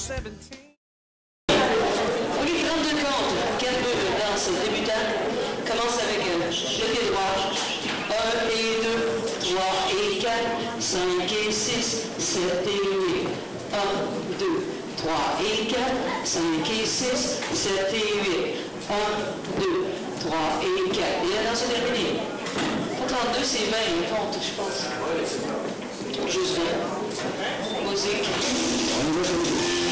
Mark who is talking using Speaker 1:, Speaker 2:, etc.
Speaker 1: Pour les 32 comptes, quel peu de danse débutante commence avec le pied droit. 1 et 2, 3 et 4, 5 et 6, 7 et 8. 1, 2, 3 et 4, 5 et 6, 7 et 8. 1, 2, 3 et 4. Et la danse est terminée. Pour 32, c'est 20 les comptes, je pense. Juste 20. Musique.